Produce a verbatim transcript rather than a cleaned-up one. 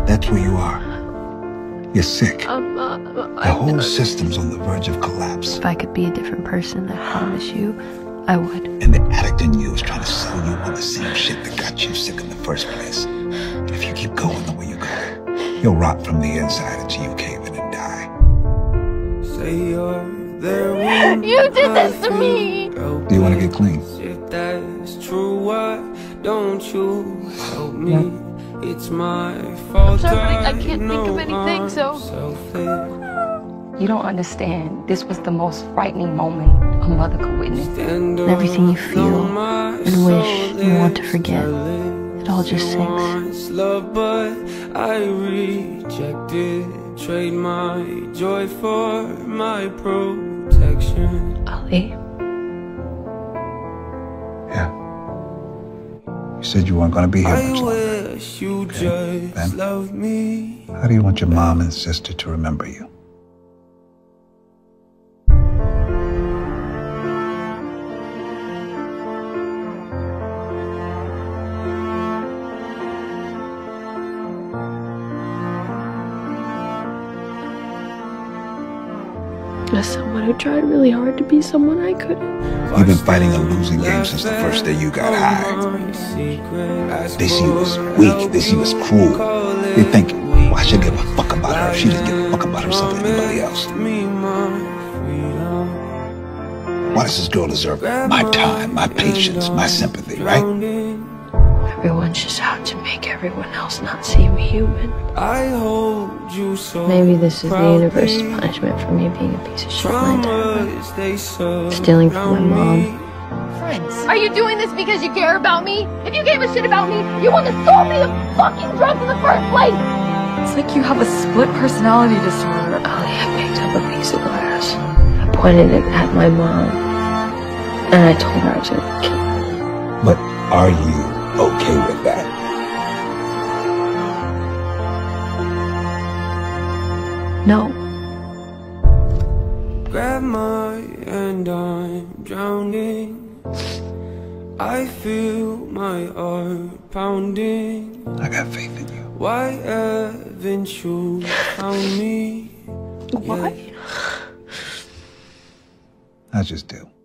That's where you are. You're sick. Um, uh, The whole system's on the verge of collapse. If I could be a different person, I promise you, I would. And the addict in you is trying to sell you on the same shit that got you sick in the first place. And if you keep going the way you go, you'll rot from the inside until you cave in and die. Say you're there. You did this to me! Do you want to get clean? If that's true, why don't you help me? Yeah. It's my fault. I'm sorry, I can't think of anything, so... You don't understand. This was the most frightening moment a mother could witness. And everything you feel and wish and want to forget, it all just sinks. Love, but I rejected. Trade my joy for my protection. Ali? Yeah. You said you weren't going to be here much longer. I wish you Okay, just Ben? love me. How do you want your mom and sister to remember you? As someone who tried really hard to be someone I couldn't. You've been fighting a losing game since the first day you got high. They see you as weak, they see you as cruel. They think, why should I give a fuck about her if she doesn't give a fuck about herself and anybody else? Why does this girl deserve my time, my patience, my sympathy, right? Everyone's just out to make everyone else not seem human. I hold you so Maybe this is the universe's punishment for me being a piece of shit my entire life. Stealing from my mom. Friends. Are you doing this because you care about me? If you gave a shit about me, you wouldn't have sold me the fucking drugs in the first place! It's like you have a split personality disorder. Ali, I picked up a piece of glass. I pointed it at my mom. And I told her I was gonna kill her. But are you okay with that? No. Grab my hand, I'm drowning. I feel my heart pounding. I got faith in you. Why haven't you found me? Why? I just do.